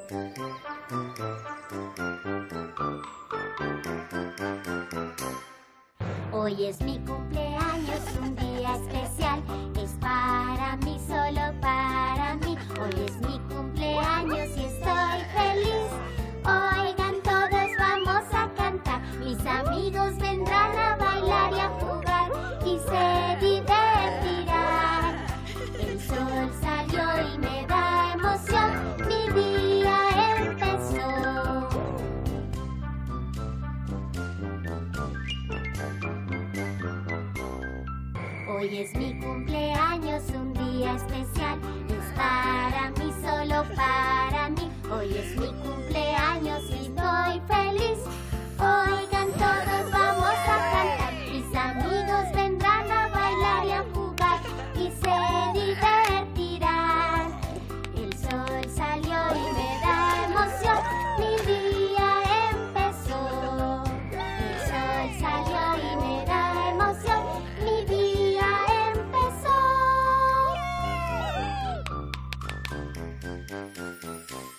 Hoy es mi cumpleaños, un día especial. Es para mí, solo para mí. Hoy es mi cumpleaños y estoy feliz. Oigan, todos vamos a cantar. Mis amigos vendrán a bailar y a jugar y se divertirán. El sol salió y me da emoción. Mi día empezó. Hoy es mi cumpleaños, un día especial. Es para mí, solo para mí. Hoy es mi cumpleaños y estoy feliz. Oigan, todos vamos a cantar. Mis amigos vendrán a bailar y a jugar y se divertirán. El sol salió y me da emoción. Mi día empezó. El sol salió y me da emoción. Mi día empezó.